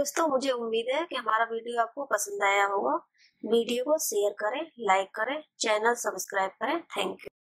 दोस्तों, मुझे उम्मीद है कि हमारा वीडियो आपको पसंद आया होगा। वीडियो को शेयर करें, लाइक करें, चैनल सब्सक्राइब करें। Thank you.